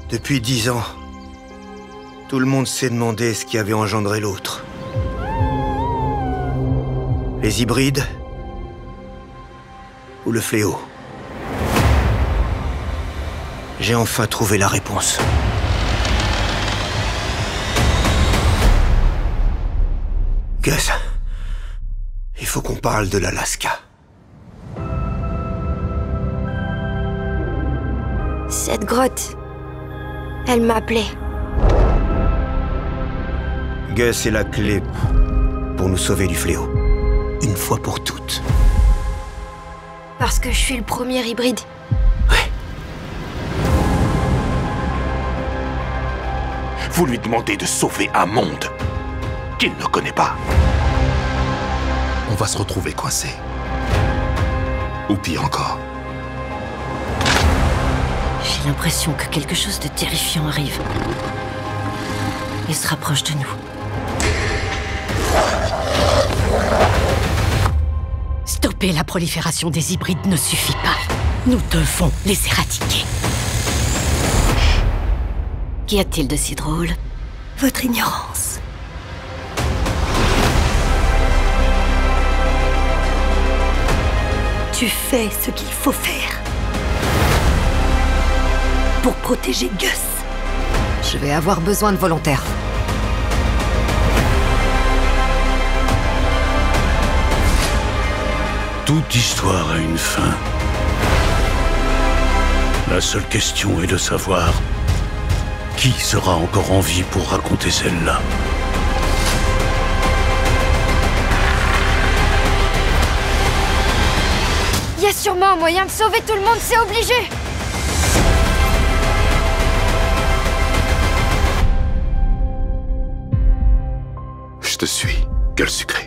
Depuis 10 ans, tout le monde s'est demandé ce qui avait engendré l'autre. Les hybrides ou le fléau? J'ai enfin trouvé la réponse. Gus, il faut qu'on parle de l'Alaska. Cette grotte, elle m'appelait. Gus est la clé pour nous sauver du fléau. Une fois pour toutes. Parce que je suis le premier hybride. Ouais. Vous lui demandez de sauver un monde qu'il ne connaît pas. On va se retrouver coincé. Ou pire encore. J'ai l'impression que quelque chose de terrifiant arrive. Il se rapproche de nous. Stopper la prolifération des hybrides ne suffit pas. Nous devons les éradiquer. Qu'y a-t-il de si drôle? Votre ignorance. Tu fais ce qu'il faut faire. Pour protéger Gus. Je vais avoir besoin de volontaires. Toute histoire a une fin. La seule question est de savoir qui sera encore en vie pour raconter celle-là. Il y a sûrement un moyen de sauver tout le monde, c'est obligé! Je te suis, gueule sucrée.